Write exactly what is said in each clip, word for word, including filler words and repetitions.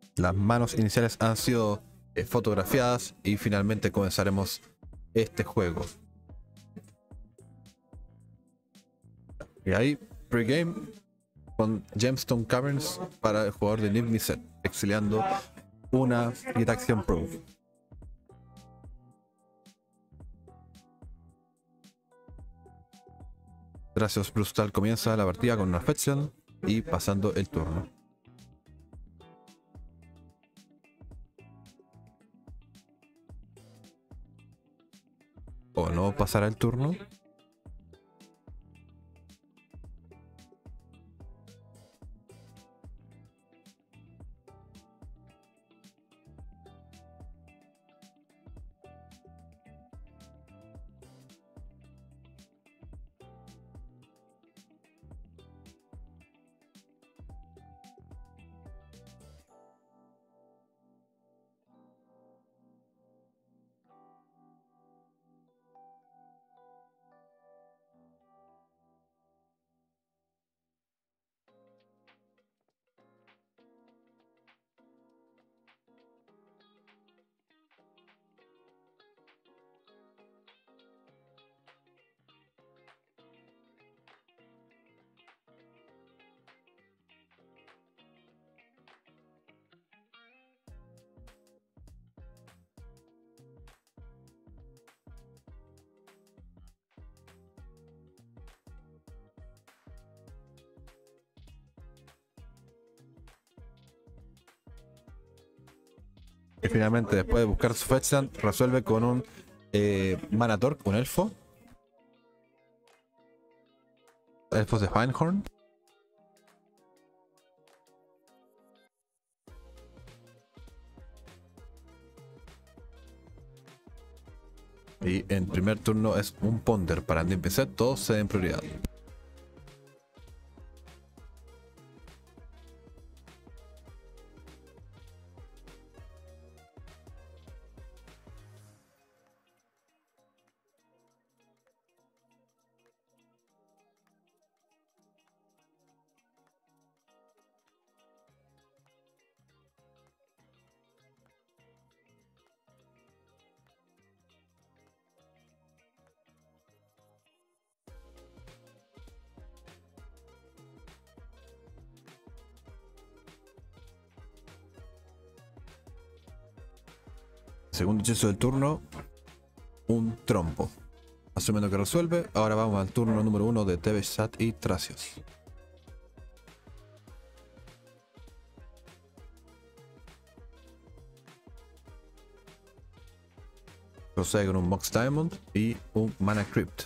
Las manos iniciales han sido eh, fotografiadas y finalmente comenzaremos este juego. Y ahí, pregame con Gemstone Caverns para el jugador de Nibniset, exiliando una Gitaxian Probe. Gracias Brustal comienza la partida con una Fetchland y pasando el turno. O no pasará el turno. Y finalmente, después de buscar su Fetchland, resuelve con un eh, Manatork, un elfo. Elfos de Finehorn. Y en primer turno es un Ponder para empezar, todos se den prioridad. Segundo hechizo del turno, un trompo. Asumiendo que resuelve, ahora vamos al turno número uno de Tevesat y Tracios. Procede con un Mox Diamond y un Mana Crypt.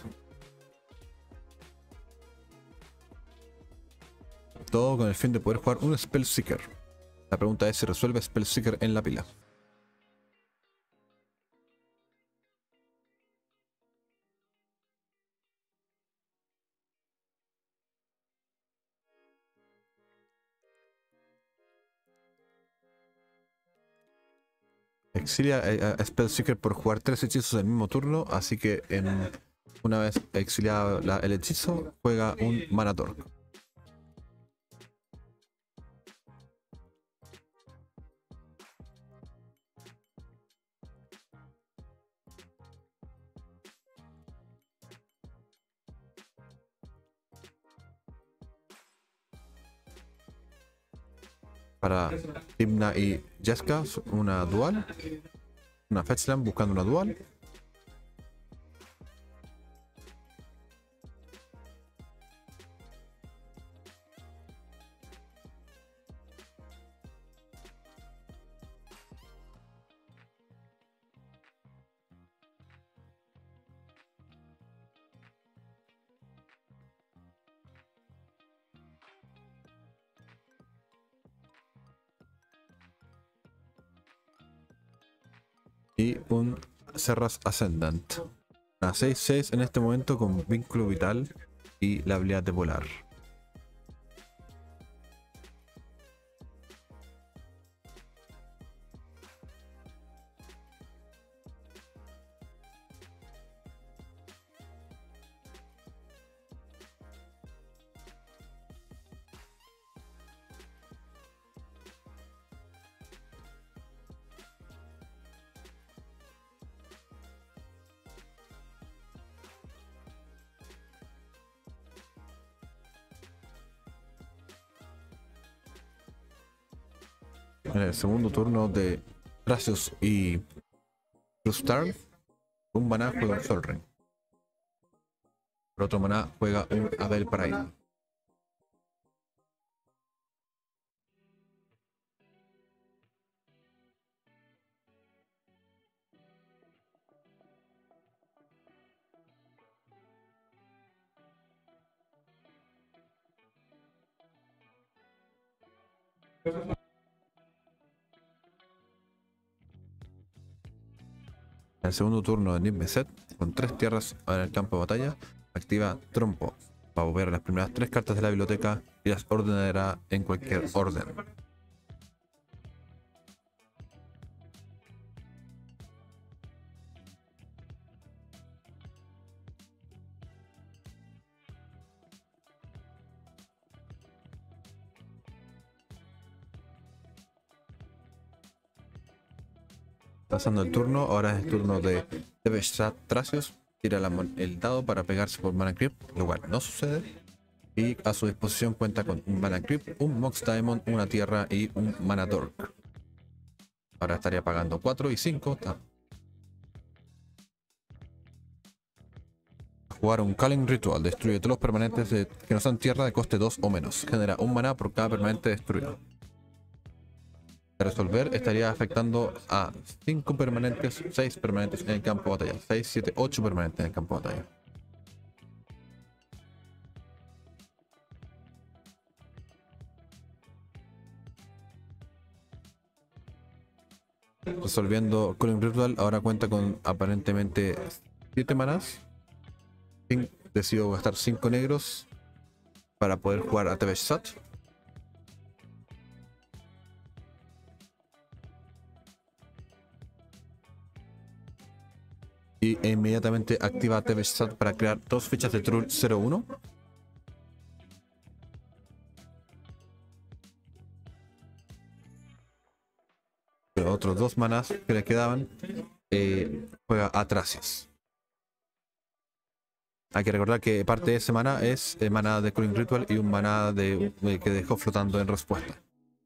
Todo con el fin de poder jugar un Spell Seeker. La pregunta es si resuelve Spell Seeker en la pila. Exilia a, a Spell Seeker por jugar tres hechizos en el mismo turno, así que en, una vez exiliado la, el hechizo, juega un Manatork. Para Timna y Jeska, una dual. Una Fetchland buscando una dual. Y un Serras Ascendant. Una seis seis en este momento con vínculo vital y la habilidad de volar. En el segundo turno de Thrasios y Crustar, un maná juega un Sol Ring. Por otro maná juega un Abel Pride. En el segundo turno de Niv-Mizzet, con tres tierras en el campo de batalla, activa Trompo para mover las primeras tres cartas de la biblioteca y las ordenará en cualquier orden. Pasando el turno, ahora es el turno de Teveshsat Thrasios. Tira la, el dado para pegarse por Mana Crypt, lo cual no sucede. Y a su disposición cuenta con un Mana Crypt, un Mox Diamond, una tierra y un Mana Dork. Ahora estaría pagando cuatro y cinco. Jugar un Culling Ritual. Destruye todos los permanentes de, que no sean tierra de coste dos o menos. Genera un maná por cada permanente destruido. De resolver estaría afectando a cinco permanentes, seis permanentes en el campo de batalla. seis, siete, ocho permanentes en el campo de batalla. Resolviendo Culling Ritual, ahora cuenta con aparentemente siete manás. Decido gastar cinco negros para poder jugar a Teveshsat. Y e inmediatamente activa Teveshsat para crear dos fichas de Trull cero uno. Los otros dos manás que le quedaban, eh, juega a Thrasios. Hay que recordar que parte de ese maná es eh, maná de Culling Ritual y un maná de, de, que dejó flotando en respuesta.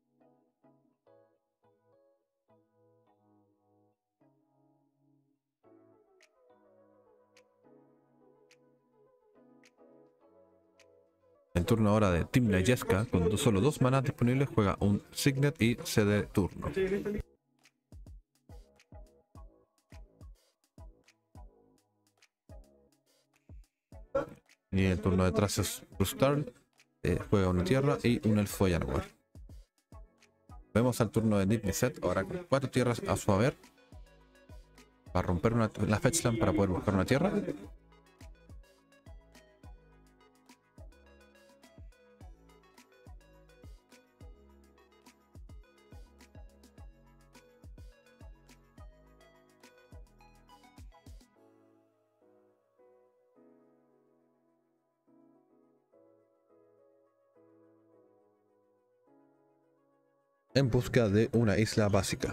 En turno ahora de Tymna y Jeska, con solo dos manas disponibles, juega un Signet y cede turno. Y en el turno de Thrasios Crustar, eh, juega una tierra y un elfo Llanowar. Vemos al turno de Niv-Mizzet, ahora con cuatro tierras a su haber. Para romper una, la Fetchland para poder buscar una tierra. En busca de una isla básica.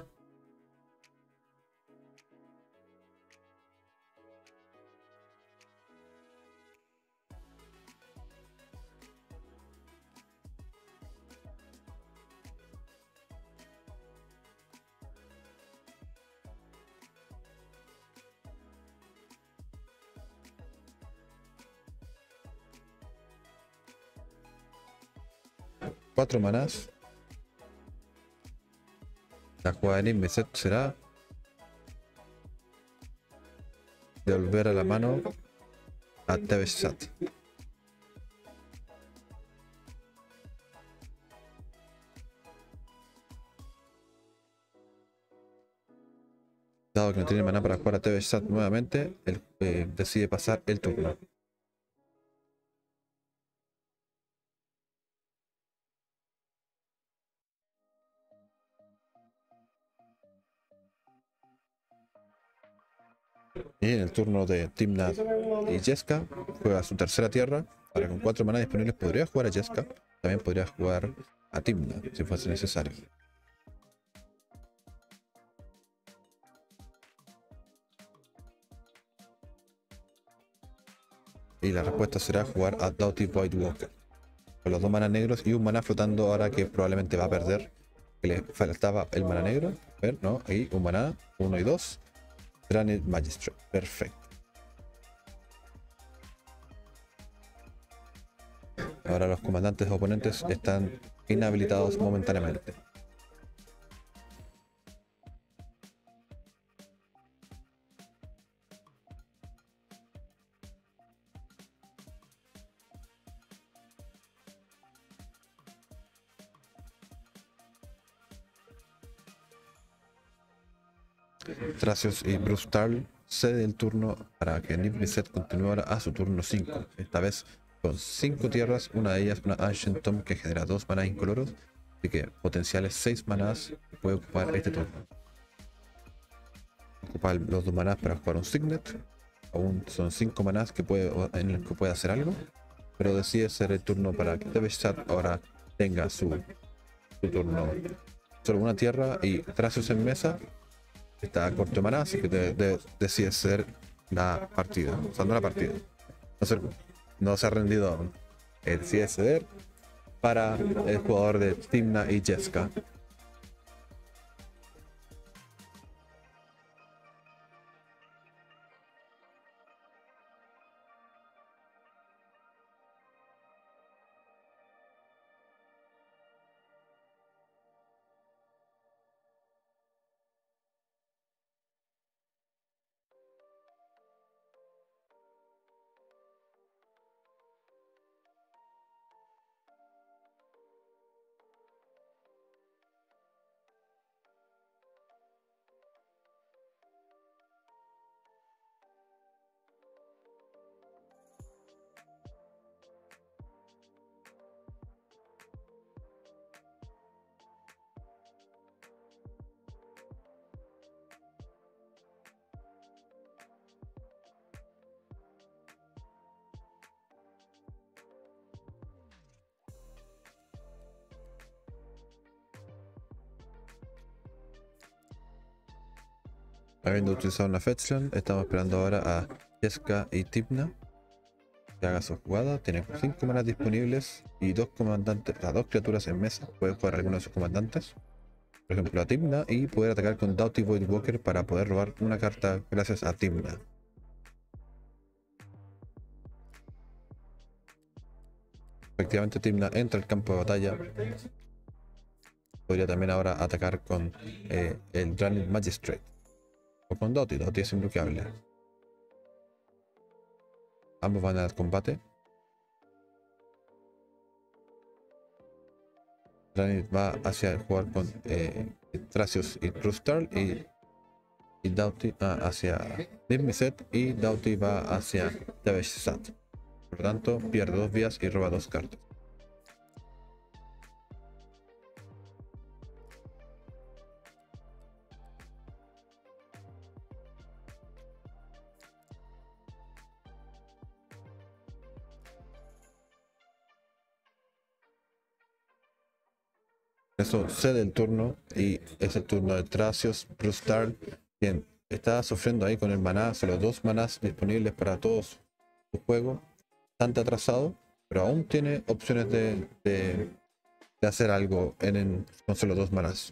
Cuatro manás. La jugada de Niv-Mizzet será devolver a la mano a Teveshsat. Dado que no tiene maná para jugar a Teveshsat nuevamente, él eh, decide pasar el turno. Y en el turno de Tymna y Jeska, juega su tercera tierra. Ahora con cuatro maná disponibles podría jugar a Jeska. También podría jugar a Tymna si fuese necesario. Y la respuesta será jugar a Doughty Voidwalker. Con los dos maná negros y un maná flotando ahora que probablemente va a perder. que le faltaba el mana negro. A ver, no, ahí un maná, uno y dos. Draenei Magistrate, perfecto. Ahora los comandantes oponentes están inhabilitados momentáneamente. Thrasios y Brustal cede el turno para que Niv Mizzet continúe ahora a su turno cinco. Esta vez con cinco tierras, una de ellas una Ancient Tomb que genera dos manás incoloros, así que potenciales seis manás que puede ocupar este turno. Ocupar los dos manás para jugar un Signet, aún son cinco manás que puede, en los que puede hacer algo, pero decide ser el turno para que Devastat ahora tenga su, su turno. Solo una tierra y Thrasios en mesa. Está a corto de maná, así que de, de, decide ser la partida. O sea, no la partida. No se, no se ha rendido aún. Eh, decide ceder para el jugador de Tymna y Jeska. Habiendo utilizado una Fetchland, estamos esperando ahora a Jeska y Tymna que haga su jugada. Tiene cinco manas disponibles y dos comandantes, a dos criaturas en mesa. Puede jugar alguno de sus comandantes, por ejemplo a Tymna, y poder atacar con Doughty Voidwalker para poder robar una carta gracias a Tymna. Efectivamente Tymna entra al campo de batalla. Podría también ahora atacar con eh, el Draenei Magistrate o con Doughty. Doughty es imbloqueable. Ambos van al combate. Draenei va hacia jugar con eh, Thrasios y Brustal, y, y Doughty ah, hacia Niv Mizzet, y Doughty va hacia Devastat. Por lo tanto, pierde dos vías y roba dos cartas. Eso cede el turno y es el turno de Thrasios Brustal, quien está sufriendo ahí con el maná. Solo dos manás disponibles para todos su juego. Bastante atrasado, pero aún tiene opciones de, de, de hacer algo en, en, con solo dos manás.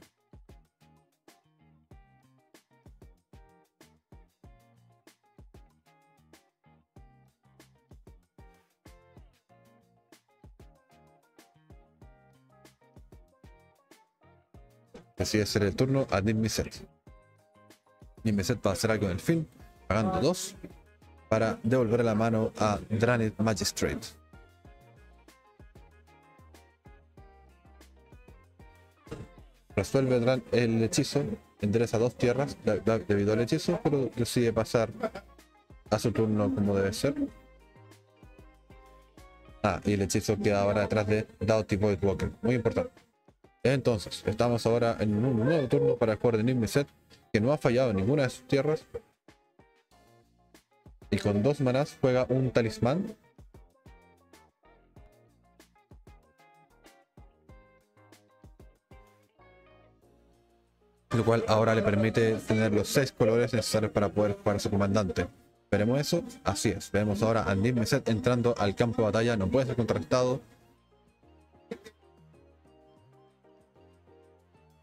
Decide hacer el turno a Niv Mizzet. Niv Mizzet va a hacer algo en el fin, pagando dos para devolver la mano a Draenei Magistrate. Resuelve el hechizo, endereza dos tierras debido al hechizo, pero decide pasar a su turno como debe ser. Ah, y el hechizo queda ahora detrás de Doughty Voidwalker, muy importante. Entonces, estamos ahora en un nuevo turno para el jugador de Niv Mizzet, que no ha fallado en ninguna de sus tierras. Y con dos manás juega un talismán. Lo cual ahora le permite tener los seis colores necesarios para poder jugar a su comandante. ¿Veremos eso? Así es. Vemos ahora a Niv Mizzet entrando al campo de batalla. No puede ser contrarrestado.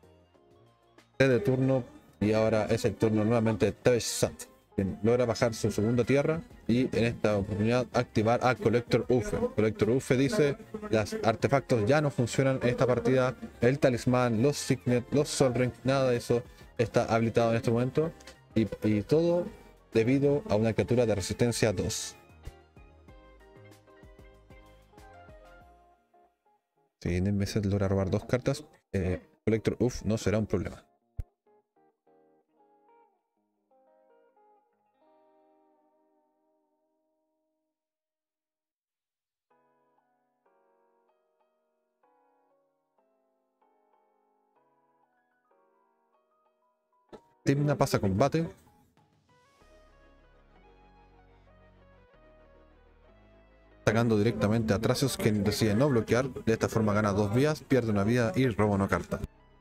de turno y ahora es el turno nuevamente de Tevez-Sat, quien logra bajar su segunda tierra y en esta oportunidad activar a Collector Ufe. Collector Ufe dice: los artefactos ya no funcionan en esta partida, el talismán, los signet, los sol ring, nada de eso está habilitado en este momento, y, y todo debido a una criatura de resistencia dos. Si Nemesis logra robar dos cartas, eh, Collector Uf no será un problema. Tymna pasa a combate. Atacando directamente a Thrasios, quien decide no bloquear. De esta forma gana dos vías, pierde una vida y roba una carta.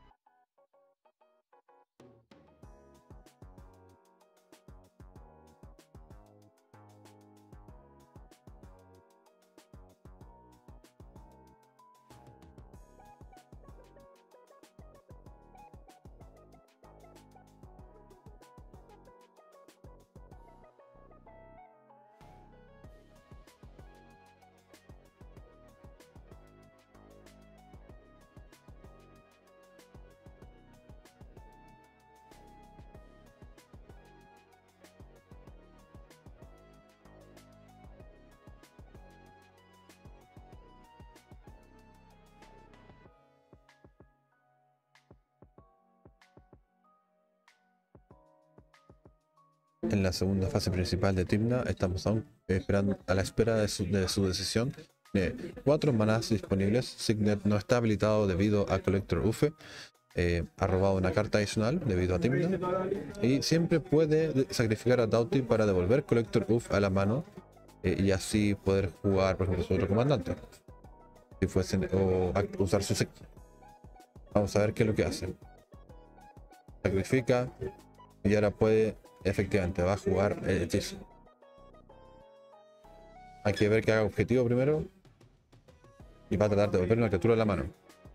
En la segunda fase principal de Tymna estamos aún esperando a la espera de su, de su decisión. De cuatro manás disponibles, Signet no está habilitado debido a Collector Ufe. Eh, ha robado una carta adicional debido a Tymna y siempre puede sacrificar a Doughty para devolver Collector Uf a la mano, eh, y así poder jugar, por ejemplo, su otro comandante si fuesen, o usar su Signet. Vamos a ver qué es lo que hace. Sacrifica y ahora puede, efectivamente, va a jugar el hechizo. Hay que ver que haga objetivo primero y va a tratar de devolver una criatura a la mano.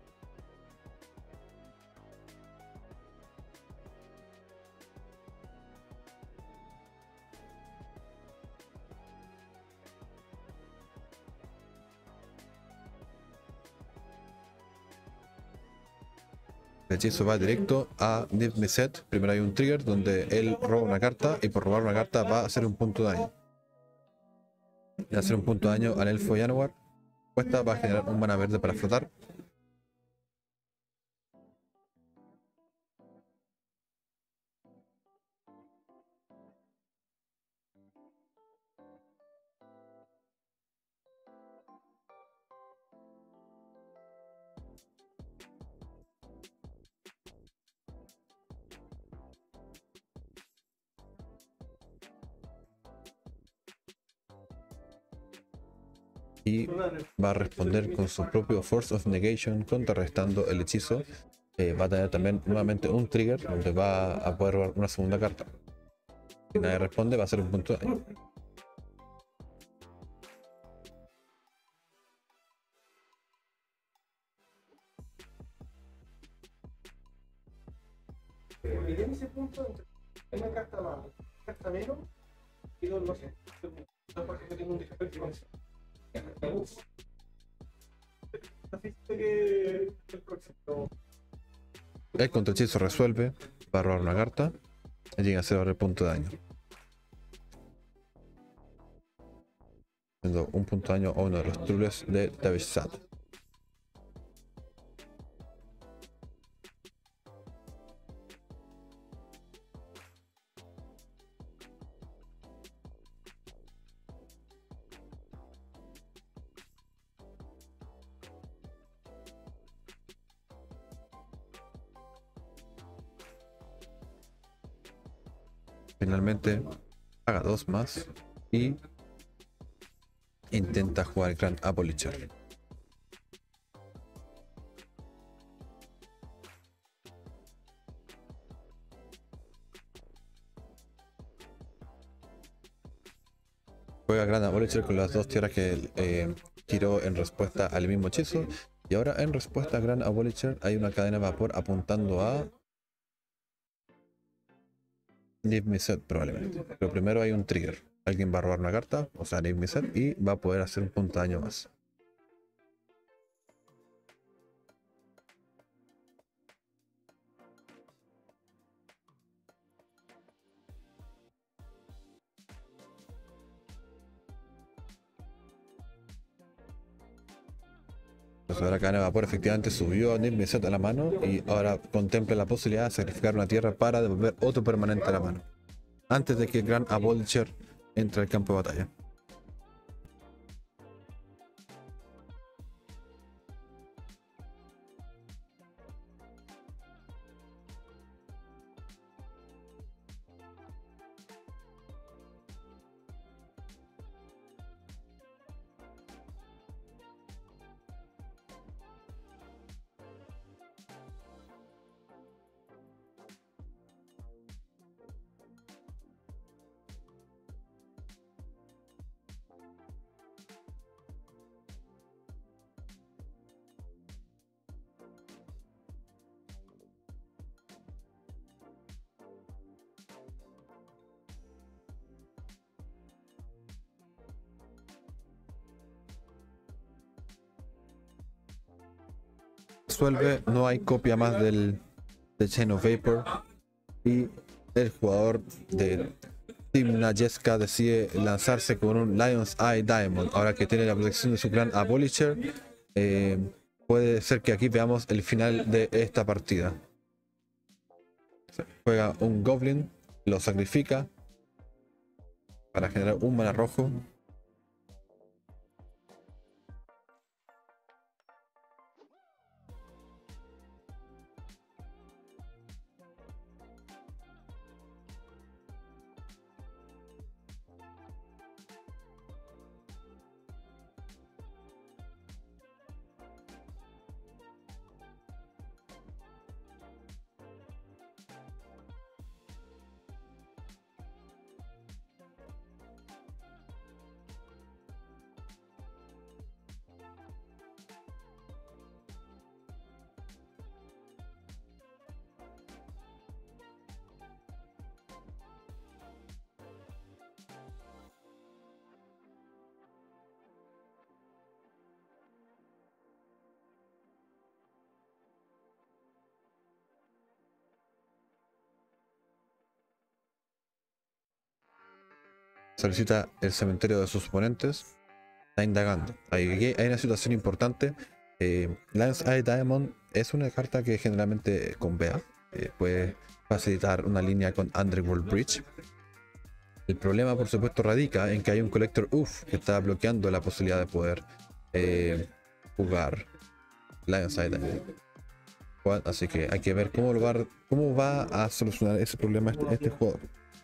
El hechizo va directo a Niv-Mizzet. Primero hay un trigger donde él roba una carta y por robar una carta va a hacer un punto de daño. Y al hacer un punto de daño al elfo Llanowar, esta va a generar un mana verde para flotar. Y va a responder con su propio Force of Negation, contrarrestando el hechizo. Eh, va a tener también nuevamente un trigger donde va a poder robar una segunda carta. Si nadie responde, va a ser un punto de daño. Y en ese punto, entre una carta más, carta menos, y dos no sé. No, porque yo tengo un defecto con eso. Así que el próximo. El contrahechizo resuelve, va a robar una carta y llega a cero el punto de daño. Haciendo un punto de daño a uno de los trules de Tevez-Sat. Finalmente haga dos más y intenta jugar el Grand Abolisher. Juega Grand Abolisher con las dos tierras que eh, tiró en respuesta al mismo hechizo. Y ahora en respuesta a Grand Abolisher hay una cadena de vapor apuntando a Leave me set probablemente. Pero primero hay un trigger. Alguien va a robar una carta, o sea, leave me set, y va a poder hacer un punto de daño más. Entonces ahora Kana Vapor efectivamente subió a Leave me set a la mano y ahora contempla la posibilidad de sacrificar una tierra para devolver otro permanente a la mano. Antes de que el gran Abolisher entre al campo de batalla. Resuelve, no hay copia más del de Chain of Vapor y el jugador de Team Najeska decide lanzarse con un Lion's Eye Diamond. Ahora que tiene la protección de su clan Abolisher, eh, puede ser que aquí veamos el final de esta partida. Juega un Goblin, lo sacrifica para generar un mana rojo. Solicita el cementerio de sus oponentes. Está indagando. Hay, hay una situación importante. Eh, Lion's Eye Diamond es una carta que generalmente convea. Eh, puede facilitar una línea con Underworld Bridge. El problema, por supuesto, radica en que hay un Collector U F que está bloqueando la posibilidad de poder eh, jugar Lion's Eye Diamond. Así que hay que ver cómo, lo va, cómo va a solucionar ese problema este, este jugador.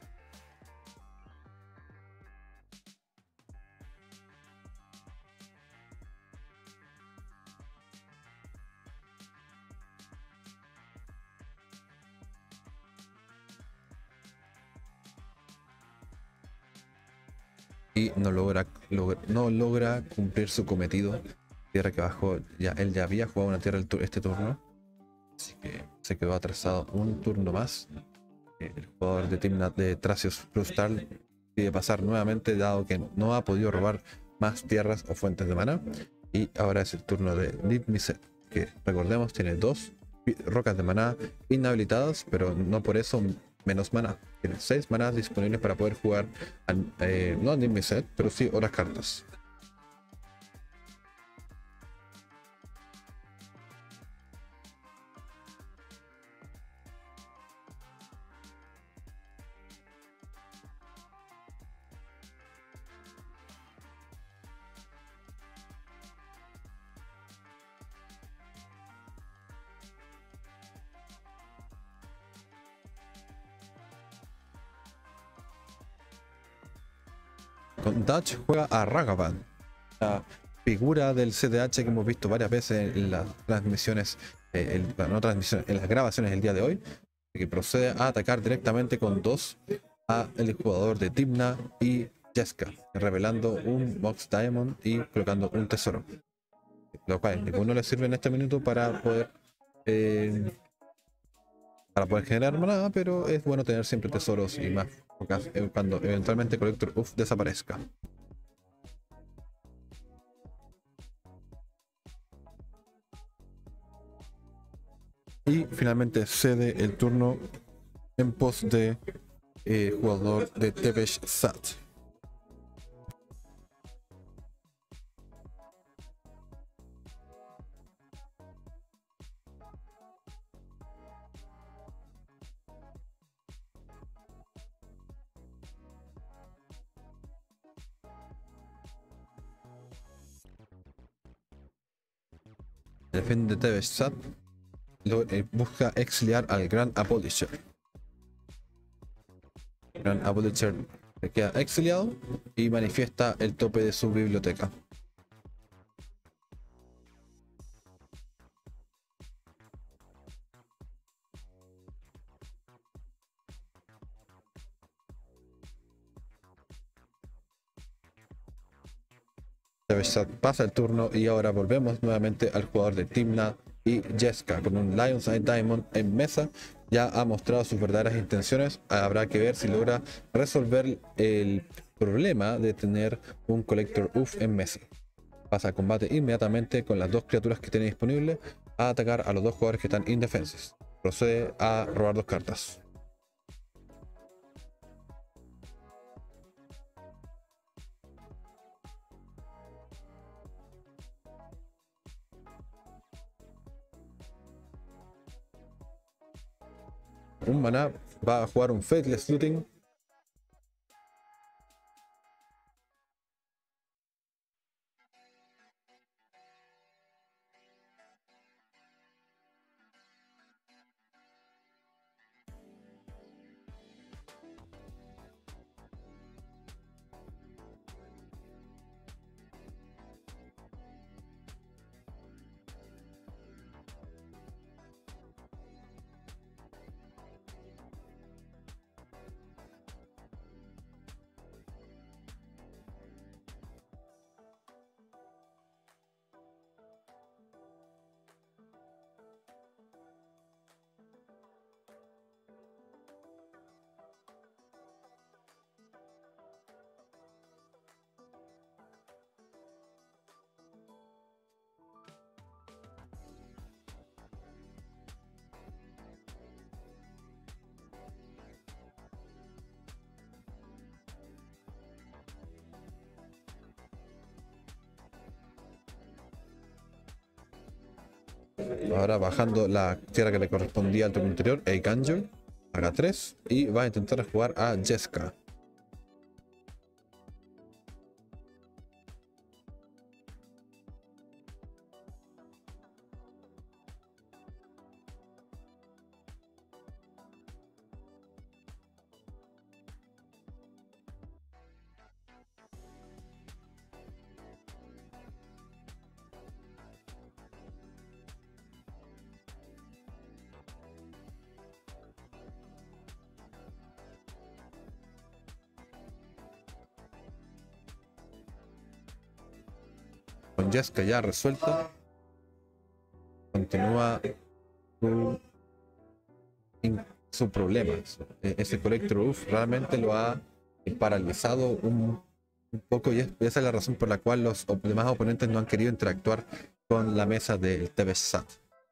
Y no logra, logra, no logra cumplir su cometido. Tierra que bajó, ya, él ya había jugado una tierra el tu, este turno. Así que se quedó atrasado un turno más. El jugador de Team de Thrasios Frustal pide pasar nuevamente, dado que no ha podido robar más tierras o fuentes de mana. Y ahora es el turno de Leave me set, que recordemos tiene dos rocas de maná inhabilitadas, pero no por eso menos maná. Tiene seis manás disponibles para poder jugar, eh, no Leave me set, pero sí otras cartas. Con Dutch juega a Ragavan, la figura del C D H que hemos visto varias veces en las transmisiones, eh, en, bueno, no transmisiones, en las grabaciones del día de hoy, que procede a atacar directamente con dos a el jugador de Tymna y Jeska, revelando un Mox Diamond y colocando un tesoro, lo cual ninguno le sirve en este minuto para poder eh, para poder generar manada, pero es bueno tener siempre tesoros y más cuando eventualmente Collector U F desaparezca. Y finalmente cede el turno en pos de eh, jugador de Tevesh Sat. Defiende Tevesh Sat. Lo, eh, busca exiliar al Gran Abolisher. Gran Abolisher se queda exiliado y manifiesta el tope de su biblioteca. Pasa el turno y ahora volvemos nuevamente al jugador de Tymna y Jeska con un Lion's Eye Diamond en mesa. Ya ha mostrado sus verdaderas intenciones. Habrá que ver si logra resolver el problema de tener un Collector U F en mesa. Pasa a combate inmediatamente con las dos criaturas que tiene disponible a atacar a los dos jugadores que están indefensos. Procede a robar dos cartas. Un maná, va a jugar un Faithless Looting. Ahora bajando la tierra que le correspondía al turno anterior, Eikanjo, haga tres y va a intentar jugar a Jeska. Con Jeska ya resuelto, continúa su, su problema. Ese Collector U F realmente lo ha paralizado un, un poco, y esa es la razón por la cual los demás oponentes no han querido interactuar con la mesa del Tevesh Sat.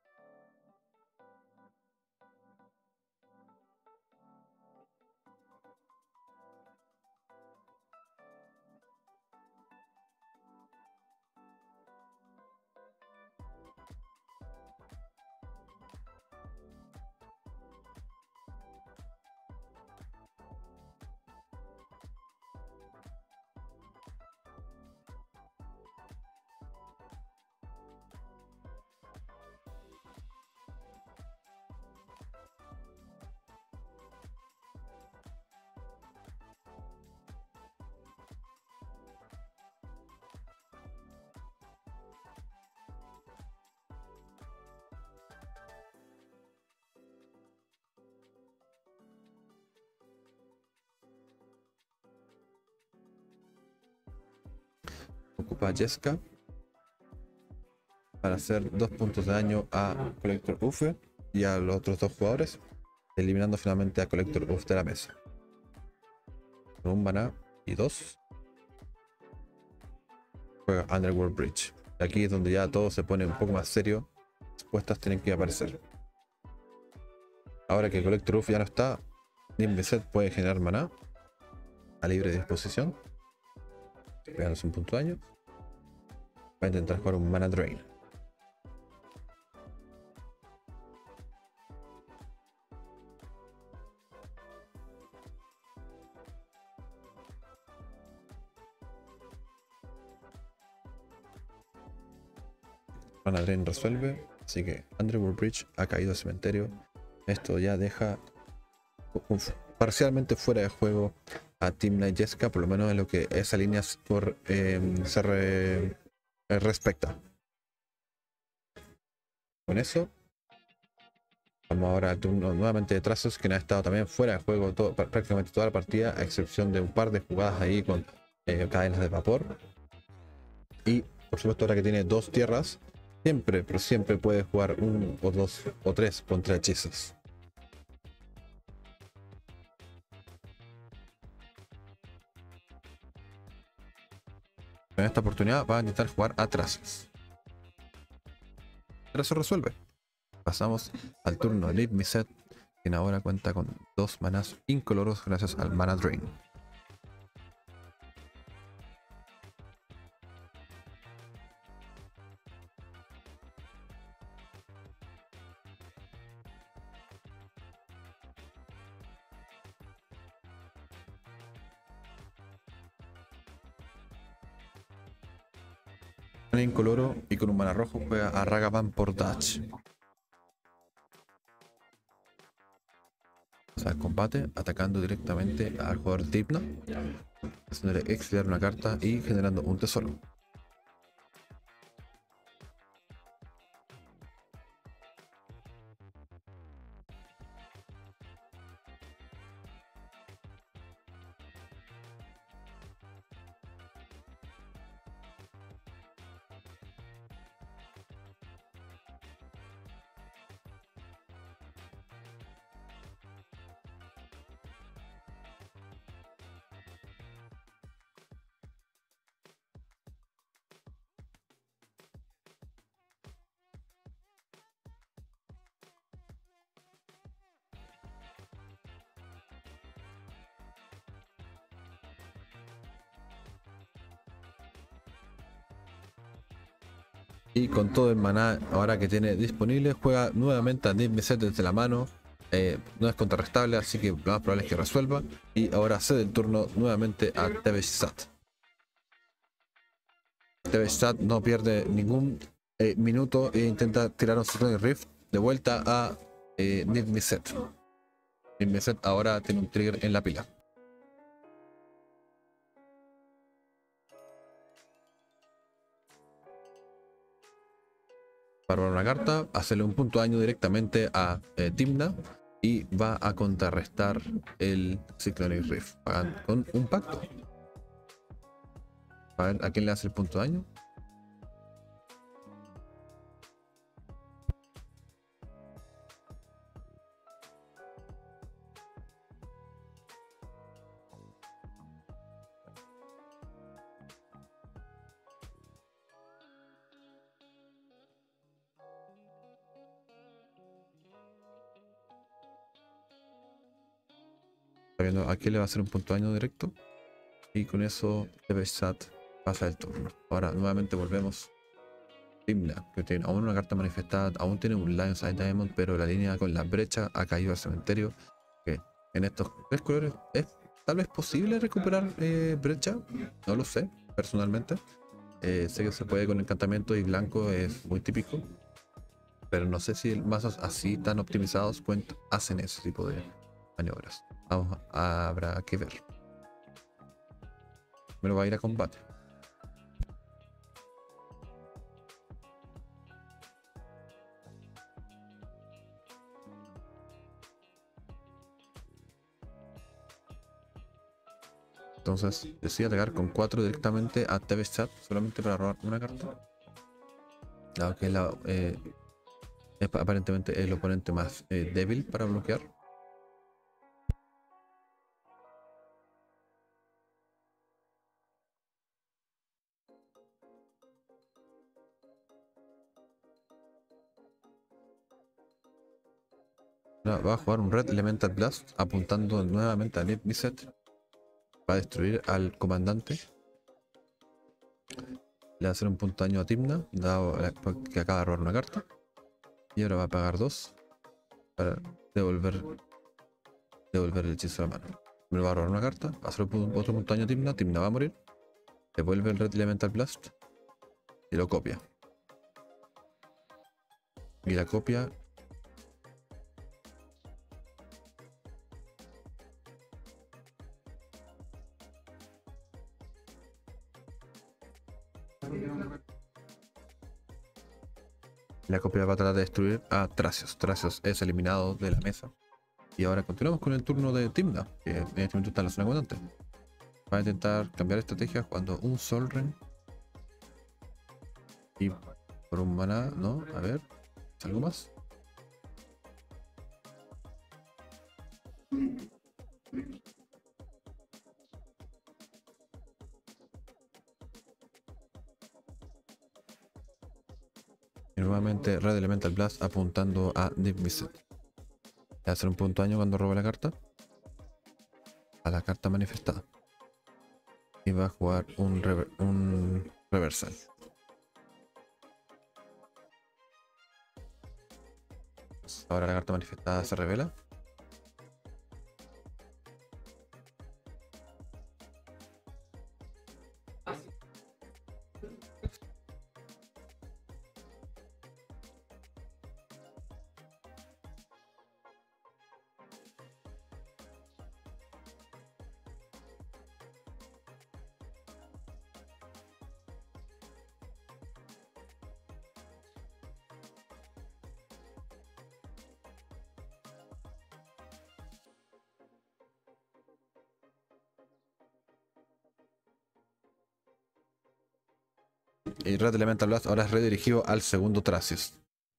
Ocupa Jeska para hacer dos puntos de daño a Collector U F y a los otros dos jugadores. eliminando finalmente a Collector of de la mesa. Con un maná y dos, juega Underworld Bridge. Aquí es donde ya todo se pone un poco más serio. Las respuestas tienen que aparecer. Ahora que Collector of ya no está, Nim Bisset puede generar maná a libre disposición, pegándose un punto de daño. Va a intentar jugar un Mana Drain. Mana Drain resuelve, así que Underworld Bridge ha caído al cementerio. Esto ya deja parcialmente fuera de juego a Team Night Jessica, por lo menos en lo que esa línea por, eh, se re, eh, respecta. Con eso, vamos ahora al turno nuevamente de Trazos, que ha estado también fuera de juego todo, prácticamente toda la partida, a excepción de un par de jugadas ahí con eh, cadenas de vapor. Y por supuesto, ahora que tiene dos tierras, siempre, pero siempre puede jugar un o dos o tres contra hechizos. En esta oportunidad va a intentar jugar a Trazos. Trazos resuelve. Pasamos al turno de Nim Bisset, quien ahora cuenta con dos manás incoloros gracias al Mana Drain. Un incoloro y con un mana rojo juega a Ragavan por Dutch. Al combate, atacando directamente al jugador Tibna, haciéndole exiliar una carta y generando un tesoro. Y con todo el maná ahora que tiene disponible, juega nuevamente a Nim Bisset desde la mano. Eh, no es contrarrestable, así que lo más probable es que resuelva. Y ahora cede el turno nuevamente a Tevez-Szat. Tevez-Szat no pierde ningún eh, minuto e intenta tirar un Cyclonic Rift de vuelta a eh, Nim Bisset. Nim Bisset ahora tiene un trigger en la pila. Para una carta, hacerle un punto de daño directamente a eh, Tibna y va a contrarrestar el Cyclonic Rift con un pacto. A ver a quién le hace el punto de daño. Viendo a quién le va a hacer un punto de daño directo, y con eso Tevez-Szat pasa el turno. Ahora nuevamente volvemos. Tibna, que tiene aún una carta manifestada, aún tiene un Lion's Eye Diamond, pero la línea con la brecha ha caído al cementerio. Que en estos tres colores es tal vez posible recuperar eh, brecha, no lo sé personalmente. Eh, sé que se puede con encantamiento y blanco, es muy típico, pero no sé si mazos así tan optimizados hacen ese tipo de maniobras. Vamos, habrá que ver. Me lo va a ir a combate. Entonces decide atacar con cuatro directamente a Tevez-Szat, solamente para robar una carta. Dado que es, la, eh, es aparentemente el oponente más eh, débil para bloquear. Ahora va a jugar un Red Elemental Blast apuntando nuevamente a Nip Mizzet. Va a destruir al comandante. Le va a hacer un punto de daño a Tymna, dado que acaba de robar una carta. Y ahora va a pagar dos para devolver, devolver el hechizo a la mano. Me va a robar una carta, va a hacer otro punto de daño a Tymna, Tymna va a morir. Devuelve el Red Elemental Blast y lo copia. Y la copia La copia va a tratar de destruir a Tracios. Tracios es eliminado de la mesa. Y ahora continuamos con el turno de Tymna, que en este momento está en la zona comandante. Va a intentar cambiar estrategia jugando un Solren. Y por un maná, ¿no? A ver, ¿es algo más? Y nuevamente Red Elemental Blast apuntando a Nip Mizzet. Le va a hacer un punto de daño cuando roba la carta. A la carta manifestada. Y va a jugar un, rever un reversal. Ahora la carta manifestada se revela. Y Red Elemental Blast ahora es redirigido al segundo Tracios.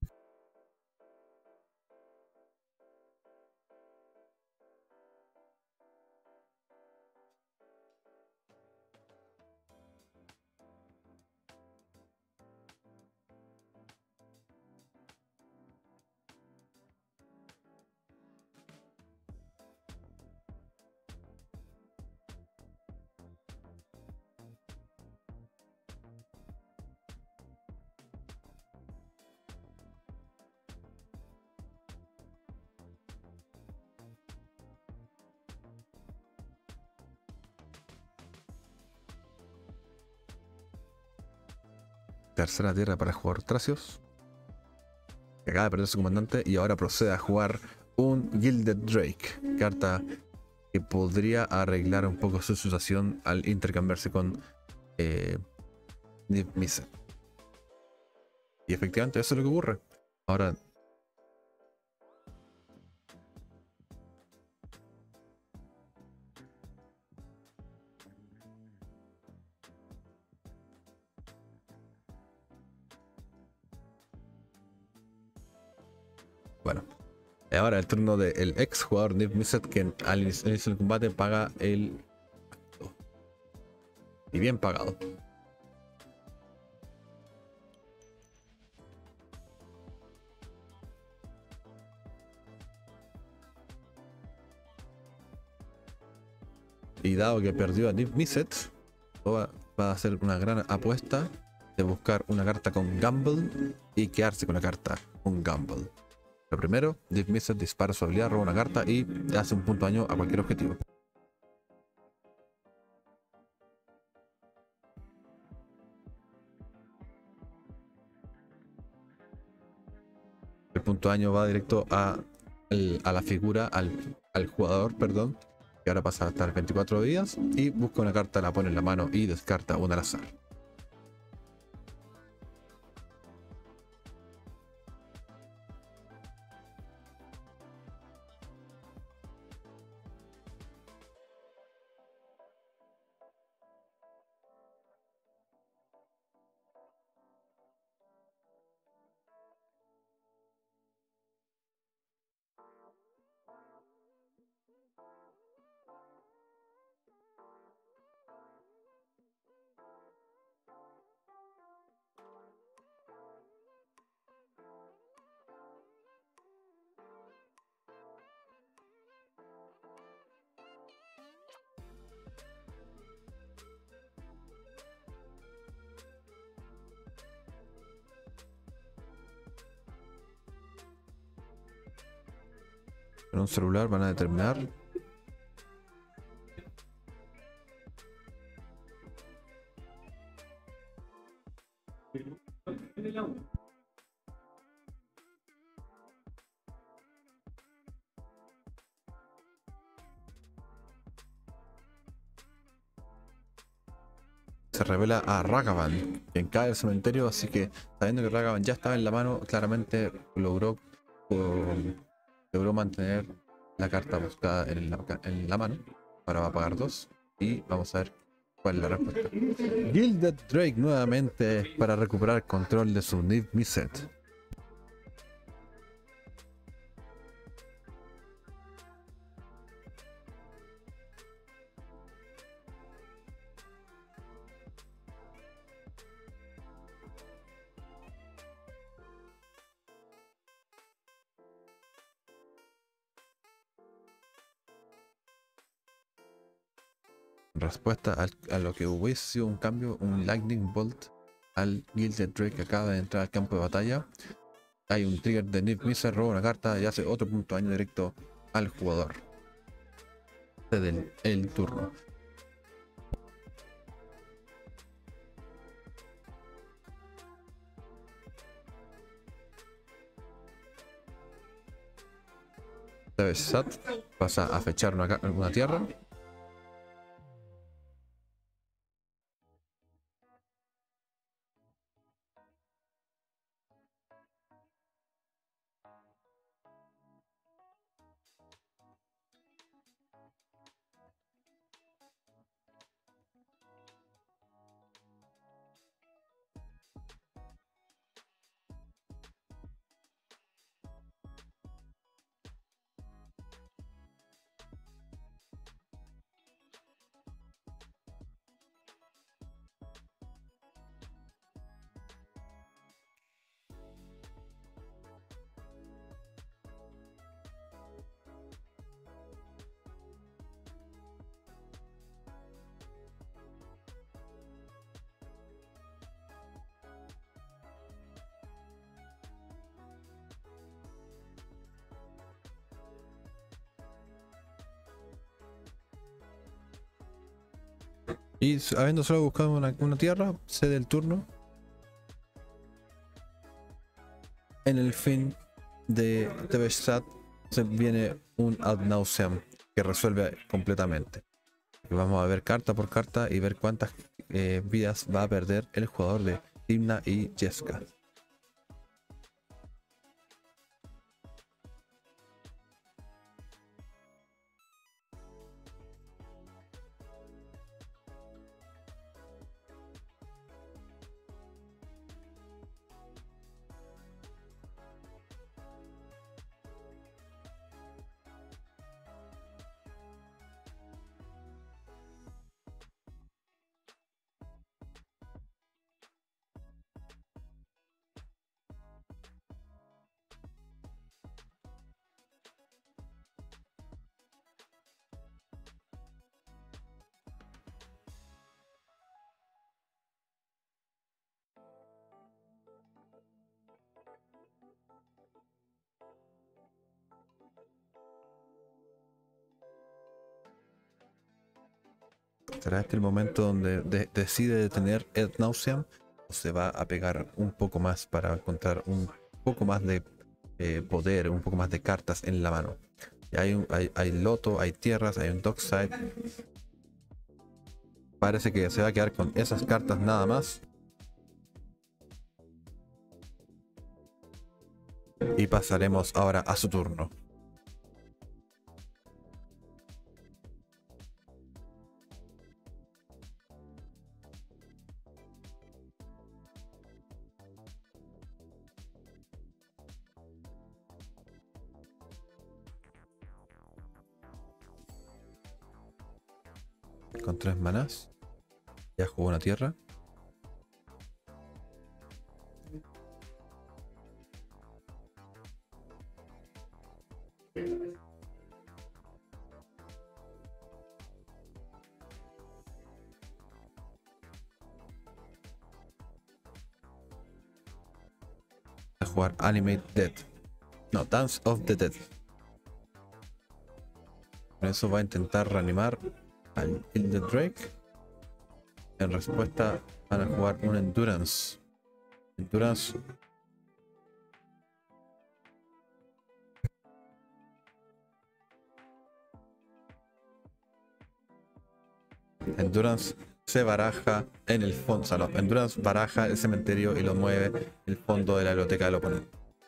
Tercera tierra para el jugador Tracios, que acaba de perder su comandante y ahora procede a jugar un Gilded Drake, carta que podría arreglar un poco su situación al intercambiarse con eh, Nip Mizzet. Y efectivamente eso es lo que ocurre. Ahora bueno, ahora el turno del ex jugador Nip Mizzet, que al inicio del combate paga el y bien pagado. Y dado que perdió a Nip Mizzet, va, va a hacer una gran apuesta de buscar una carta con Gamble y quedarse con la carta con Gamble. Lo primero, Nip Mizzet dispara su habilidad, roba una carta y hace un punto de daño a cualquier objetivo. El punto de daño va directo a, el, a la figura, al, al jugador, perdón, que ahora pasa a estar veinticuatro días y busca una carta, la pone en la mano y descarta una al azar. Con un celular van a determinar. Se revela a Ragavan, quien cae del cementerio, así que sabiendo que Ragavan ya estaba en la mano, claramente logró, um, logró mantener la carta buscada en la, en la mano. Ahora va a pagar dos y vamos a ver cuál es la respuesta. Gilded Drake nuevamente para recuperar control de su Niv Mizzet. Respuesta al, a lo que hubiese sido un cambio, un Lightning Bolt al Gilded Drake que acaba de entrar al campo de batalla. Hay un trigger de Niv Mizzet, roba una carta y hace otro punto de daño directo al jugador. Del el turno. Sat pasa a fechar una, una tierra. Y habiendo solo buscado una, una tierra, cede el turno. En el fin de Tevesat se viene un Ad Nauseam que resuelve completamente. Y vamos a ver carta por carta y ver cuántas eh, vidas va a perder el jugador de Tymna y Jeska. ¿Será este el momento donde de decide detener Ad Nauseam o se va a pegar un poco más para encontrar un poco más de eh, poder, un poco más de cartas en la mano? Y hay, un, hay, hay loto, hay tierras, hay un dockside. Parece que se va a quedar con esas cartas nada más. Y pasaremos ahora a su turno. Con tres manás. Ya jugó una tierra. A jugar Animate Dead. No, Dance of the Dead. Con eso va a intentar reanimar al Gilded Drake. En respuesta van a jugar un Endurance. Endurance. Endurance se baraja en el fondo. O sea, no, Endurance baraja el cementerio y lo mueve el fondo de la biblioteca del oponente.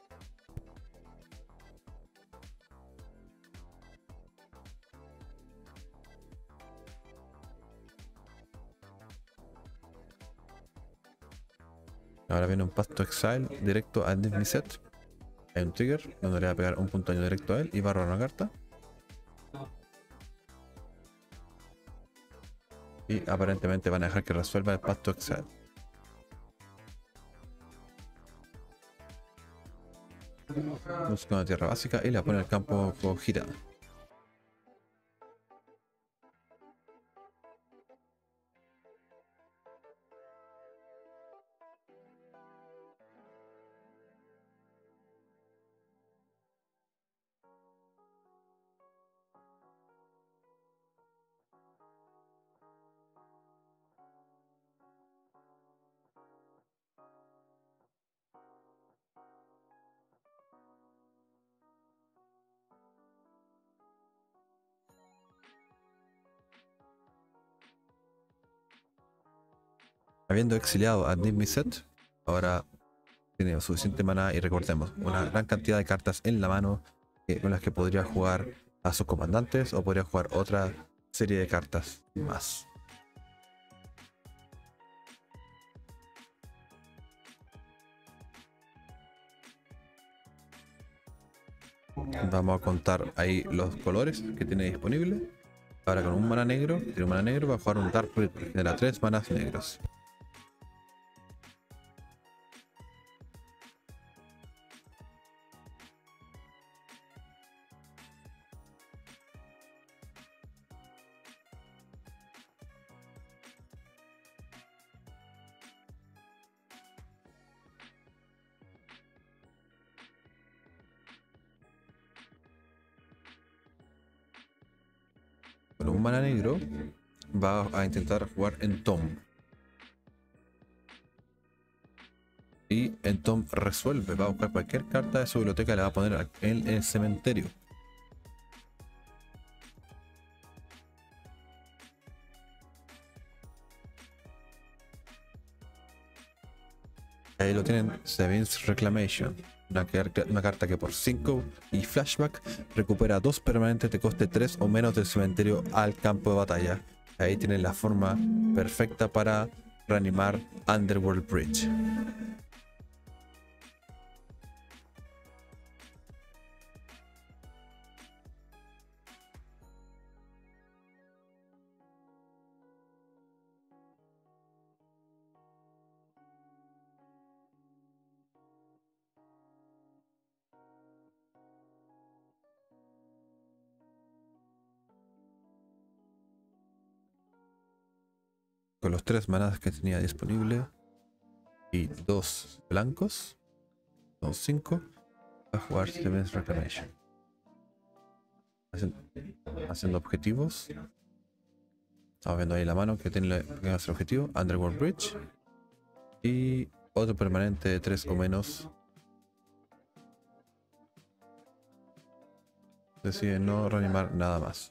Ahora viene un Path to Exile directo a Enemy Set. Hay un trigger donde le va a pegar un punto de daño directo a él y va a robar una carta. Y aparentemente van a dejar que resuelva el Path to Exile. Busca una tierra básica y la pone en el campo con girada. Habiendo exiliado a Enemy Set, ahora tiene suficiente maná y recordemos, una gran cantidad de cartas en la mano eh, con las que podría jugar a sus comandantes o podría jugar otra serie de cartas más. Vamos a contar ahí los colores que tiene disponible. Ahora con un mana negro, tiene un mana negro, va a jugar un Dark Ritual, genera tres manas negros. Con un mana negro va a intentar jugar en Tom. Y en Tom resuelve, va a buscar cualquier carta de su biblioteca y la va a poner en el cementerio. Ahí lo tienen, Sevin's Reclamation. Una, una carta que por cinco y flashback recupera dos permanentes de coste tres o menos del cementerio al campo de batalla. Ahí tienen la forma perfecta para reanimar Underworld Bridge. Con los tres manadas que tenía disponible y dos blancos, son cinco, va a jugar Seven's Reclamation. Haciendo, haciendo objetivos. Estamos viendo ahí la mano que tiene que hacer objetivo, Underworld Bridge. Y otro permanente de tres o menos. Decide no reanimar nada más.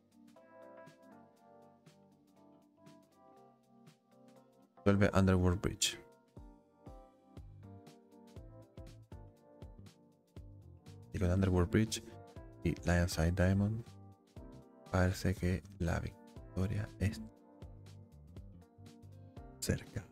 Vuelve Underworld Bridge. Y con Underworld Bridge y Lion's Eye Diamond parece que la victoria es cerca.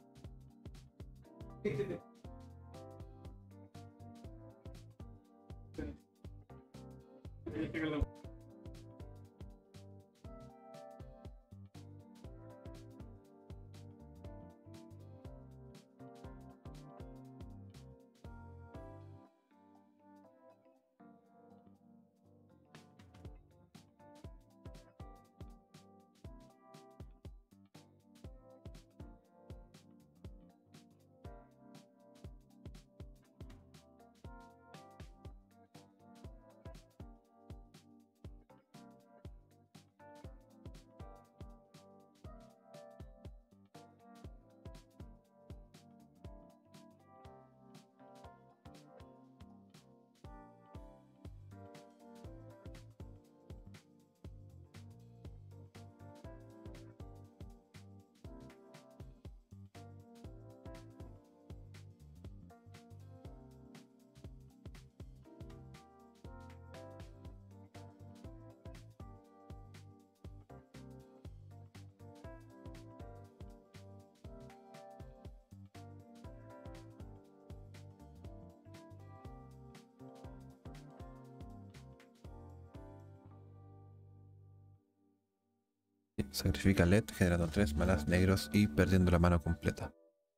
Sacrifica L E D, generando tres manas negros y perdiendo la mano completa.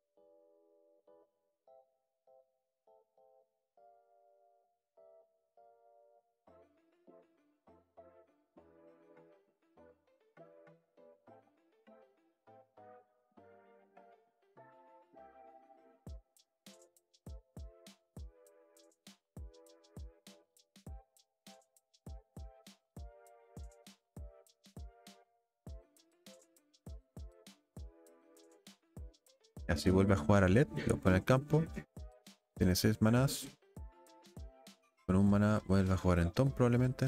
Y así vuelve a jugar a L E D, lo pone al campo. Tiene seis manas. Con un mana vuelve a jugar en Tom probablemente.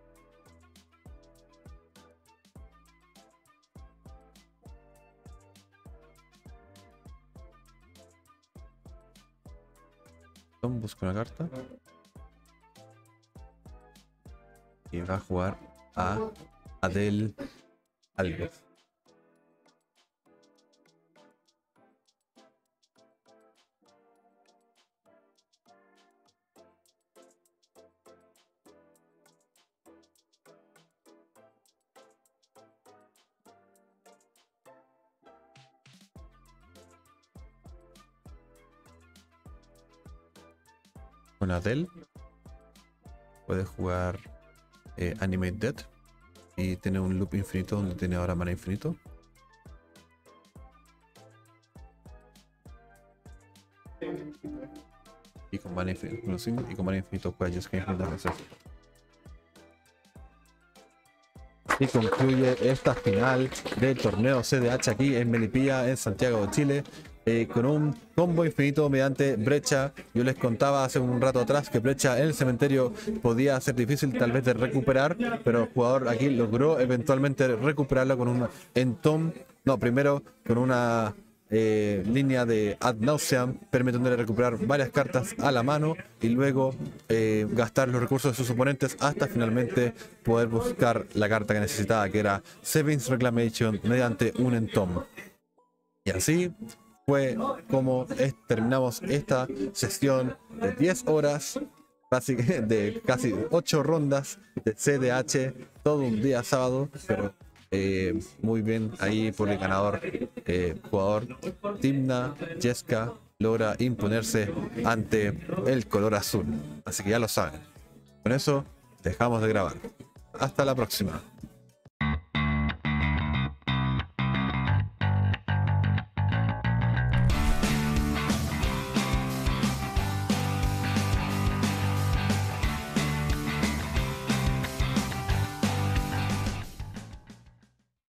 Tom busca una carta. Y va a jugar a Adel Alves. Con Adel puede jugar eh, Animate Dead y tiene un loop infinito donde tiene ahora mana infinito. Y con mana infinito, y con mana infinito juega Jeskai infinito veces. Y concluye esta final del torneo C D H aquí en Melipilla, en Santiago de Chile. Eh, con un combo infinito mediante brecha. Yo les contaba hace un rato atrás que brecha en el cementerio podía ser difícil tal vez de recuperar, pero el jugador aquí logró eventualmente recuperarla con un entom, no, primero con una eh, línea de ad nauseam, permitiéndole recuperar varias cartas a la mano y luego eh, gastar los recursos de sus oponentes hasta finalmente poder buscar la carta que necesitaba, que era Seven's Reclamation, mediante un entom. Y así fue como es, terminamos esta sesión de diez horas, casi, de casi ocho rondas de C D H, todo un día sábado, pero eh, muy bien ahí por el ganador eh, jugador. Tymna Jeska logra imponerse ante el color azul, así que ya lo saben. Con eso dejamos de grabar. Hasta la próxima.